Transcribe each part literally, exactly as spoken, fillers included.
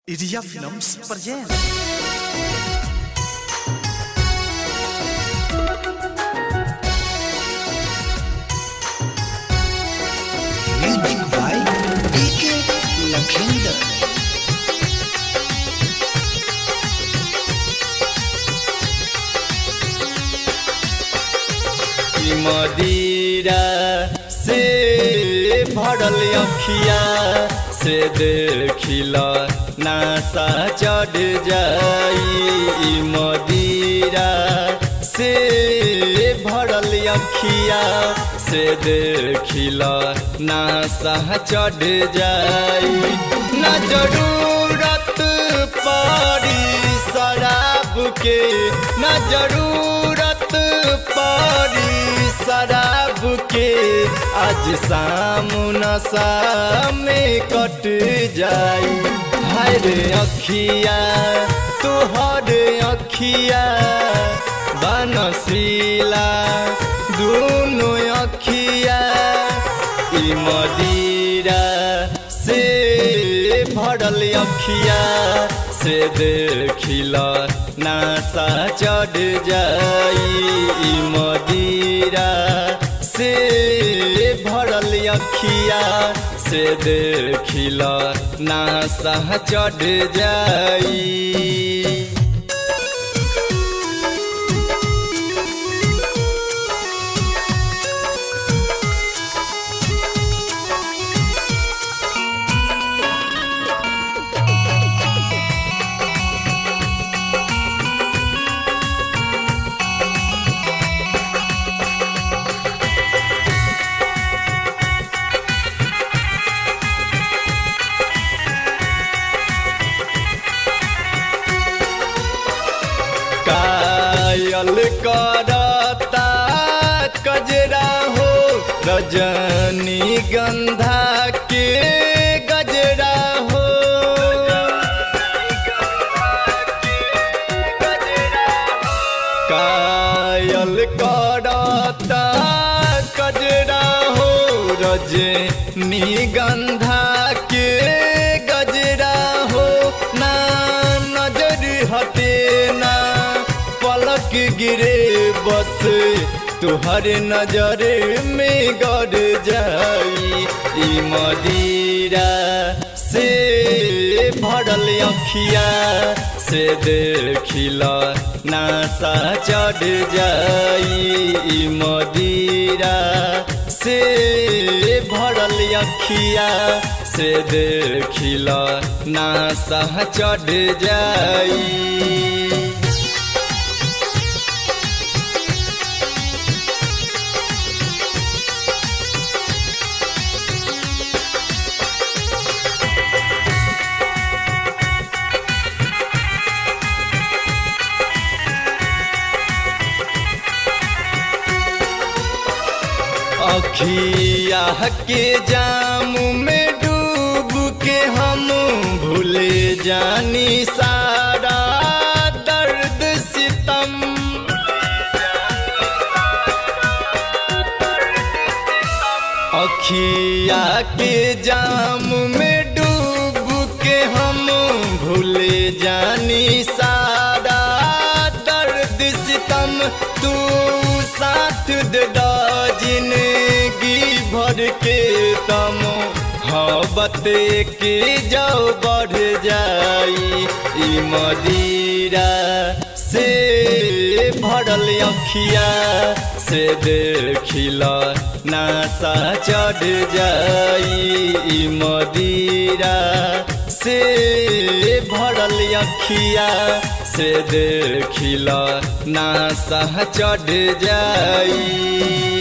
Iria Films present Music by D K Lakhinder. मदीरा से भरल अखिया से देखिला नासा चढ़ जाई। मदीरा से भरल अखिया से देखिला नासा चढ़ जाई। न जरूरत पड़ी शराब के, न जरूरत पड़ी शराब के, आज शाम नशा में कट जाई। हाय रे अखिया तोहर अखिया बनसीला दोनों अखिया। ई मदीरा से भरल अखिया से देखिला नासा चढ़ जाई। ई मदीरा से भरल अखिया से देखिला नासा चढ़ जाई। कायल करता कजरा हो रजनी गंधा के गजरा हो। कायल करता कजरा हो रजनी गंधा के गजरा हो। ना नजर हटे ना पलक गिरे, बस तुहर नजर में गड़ जाई। ई मदीरा से भरल अखिया से देखिला नासा चढ़ जाई। ई मदीरा से भरल अखिया से देखिला नासा चढ़ जाई। अखिया के जाम में डूब के हम भूले जानी सारा दर्द सितम। अखिया के जाम में डूब के हम भूले जानी सारा दर्द सितम। तू साथ दे जिंदगी भर के तम मोहब्बत के जाओ बढ़ जाई। ई मदीरा से भरल अखिया से देखिला नासा चढ़ जाई। ई मदीरा से भरल अखिया से देखिला नासा चढ़ जाई।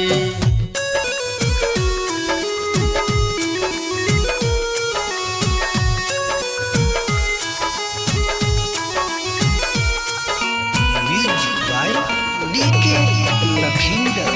Music by D K Lakhinder.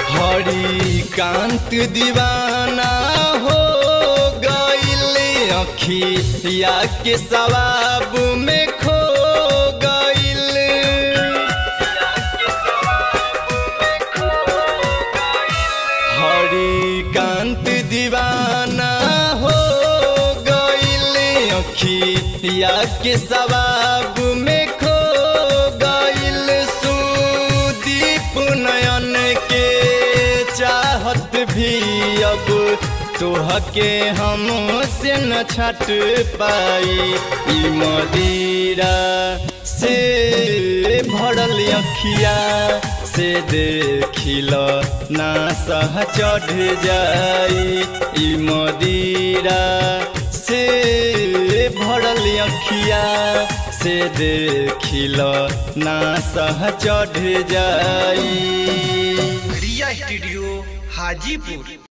Harikant दीवाना हो गइल अखिया के सवाब में खो गइल। हरिकांत दीवाना हो गइल, अखिया के सवाब में खो गइल। सुदीप नयन के चाहत भी अब तोहके हम से न छट पाई। ई मदिरा से भरल अखिया से देखिल ना सह चढ़ जाई। ई मदिरा से भरल अखिया से देखिल ना सह चढ़ जाई। रिया स्टूडियो हाजीपुर।